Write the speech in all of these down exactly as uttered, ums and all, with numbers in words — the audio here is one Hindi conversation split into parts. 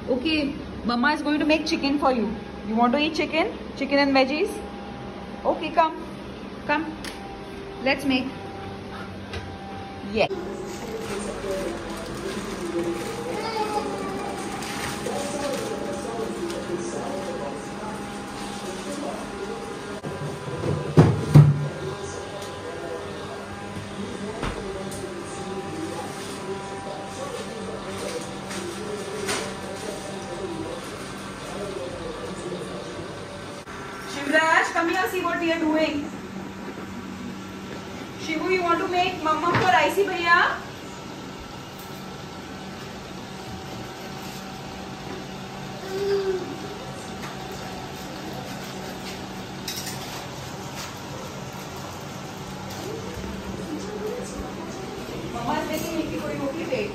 Okay, Mama is going to make chicken for you. You want to eat chicken? Chicken and veggies? Okay, come. Come. Let's make. Yes. Shivraj, come here, see what we are doing. Shivu, you want to make mama for Icy Bhaiya? Mama is making Nikki for you, okay? Wait.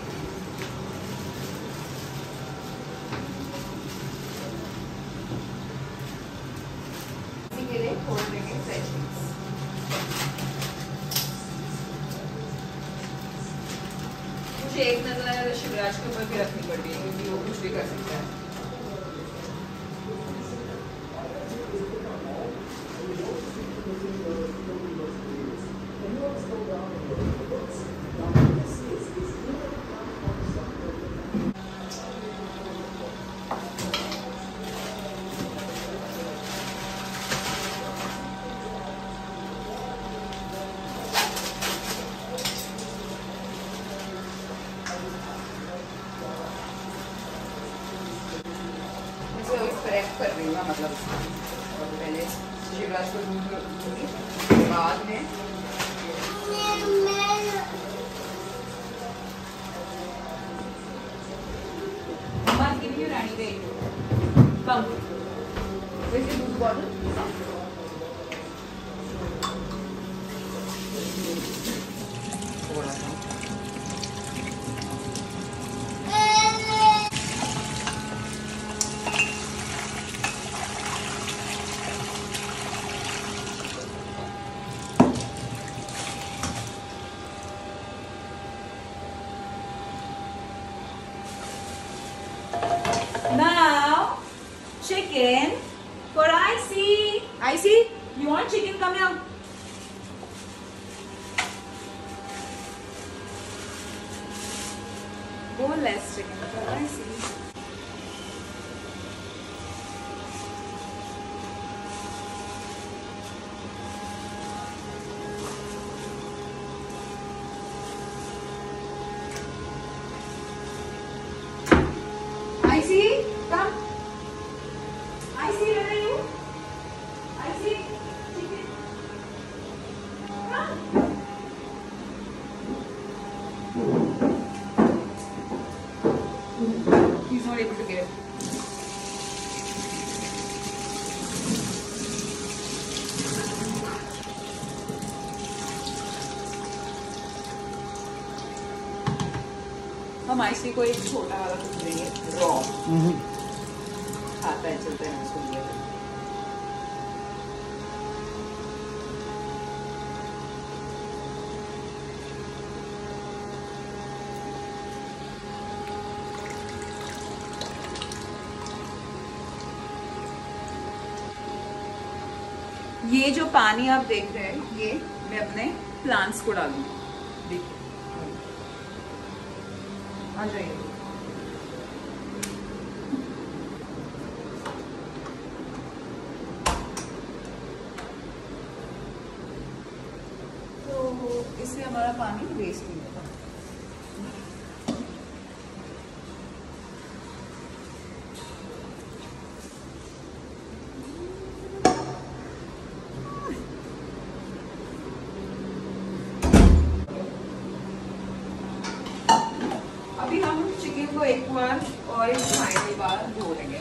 मुझे एक नजर शिवराज के ऊपर भी रखनी पड़ती है क्योंकि वो कुछ भी कर सकता है। कर रही हूँ मतलब पहले शिवराज को दूंगी बाद में मम्मा गिव यू रानी दे कम वैसे दूध बॉटल थोड़ा सा Now, chicken for Icy. Icy, you want chicken? Come here. Boneless chicken for Icy. Icy, come. Icy, where are you? Icy, chicken. Come. He's not able to get it. हम आइसी को एक छोटा वाला कुछ देंगे रॉ आता है चलते हैं उसको दिया ये जो पानी आप देख रहे हैं ये मैं अपने प्लांट्स को डालूंगी देखिए आ जाइए तो इससे हमारा पानी वेस्ट नहीं होगा। अभी हम चिकन को एक बार ऑयल खाने के बाद धो लेंगे।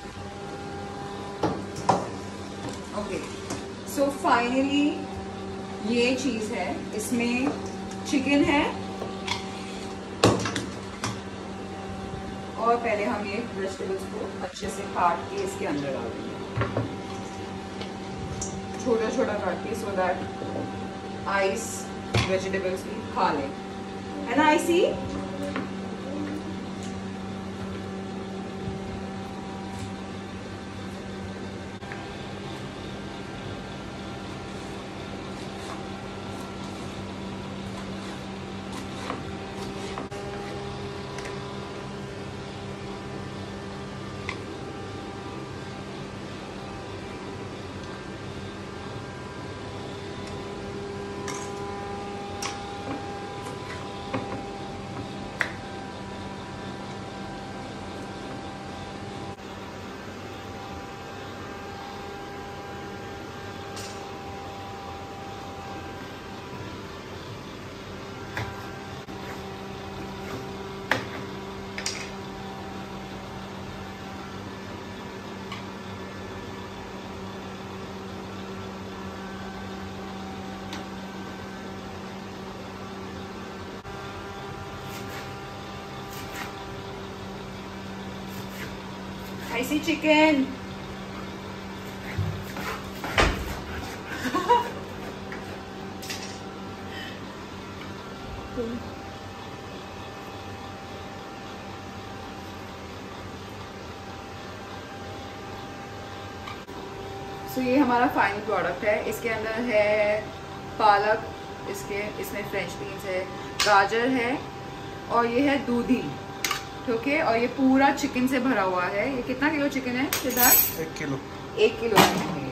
Okay, so finally ये चीज है, इसमें चिकन है और पहले हम ये वेजिटेबल्स को अच्छे से काट के इसके अंदर डाल देंगे, छोटा छोटा काट के, सो दैट आइस वेजिटेबल्स भी खा लें, है ना आइसी? I see chicken. So so, ये हमारा फाइनल प्रोडक्ट है। इसके अंदर है पालक, इसके इसमें फ्रेंच बीन्स है, गाजर है और ये है दूधी, ठीक है। और ये पूरा चिकन से भरा हुआ है। ये कितना किलो चिकन है सिद्धार्थ? एक किलो एक किलो चिकन है।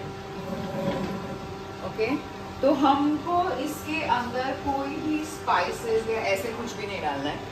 ओके, तो हमको इसके अंदर कोई भी स्पाइसेस या ऐसे कुछ भी नहीं डालना है।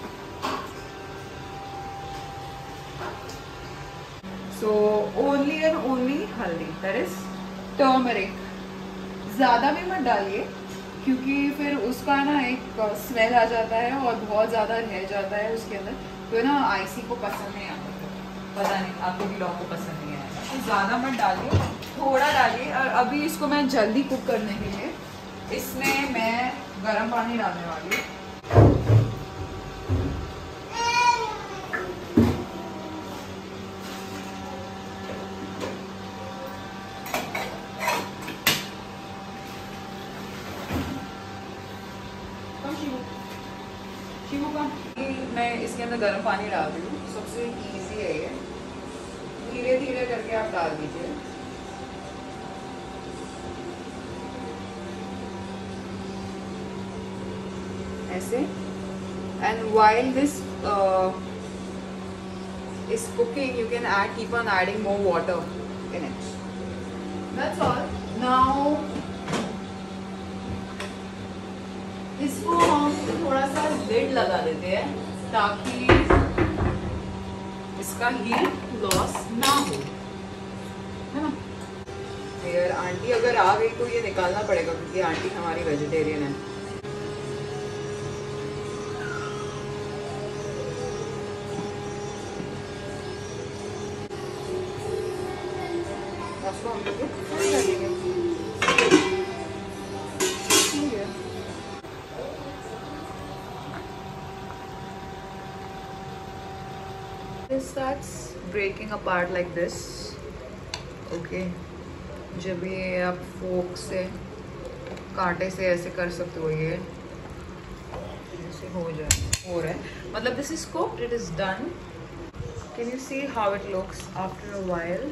So only and only haldi, that is turmeric. ज्यादा भी मत डालिए क्योंकि फिर उसका ना एक स्मेल आ जाता है और बहुत ज्यादा रह जाता है उसके अंदर, तो ना आईसी को पसंद नहीं आता। पता नहीं आपको भी लोगों को पसंद नहीं आएगा, तो ज़्यादा मत डालिए, थोड़ा डालिए। और अभी इसको मैं जल्दी कुक करने के लिए इसमें मैं गर्म पानी डालने वाली हूँ। मैं इसके अंदर गर्म पानी डाल रही हूँ। सबसे इजी है ये, धीरे धीरे करके आप डाल दीजिए। ऐसे। And while this uh, is cooking, you can add, keep on adding more water in it. That's all. Now इसको हम थोड़ा सा लिड लगा देते हैं ताकि इसका हीट लॉस ना हो, है ना। यार आंटी अगर आ गई तो ये निकालना पड़ेगा क्योंकि आंटी हमारी वेजिटेरियन है। उसको हम लोग फ्राई कर देंगे। It starts breaking apart like this. Okay. जब ये आप फोक से, कांटे से ऐसे कर सकते हो, ये ऐसे हो जाए, हो रहा है मतलब this is cooked, it is done. Can you see how it looks after a while?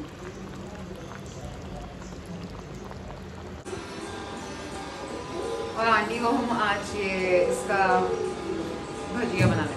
और आंटी को हम आज ये इसका भजिया बना लेंगे।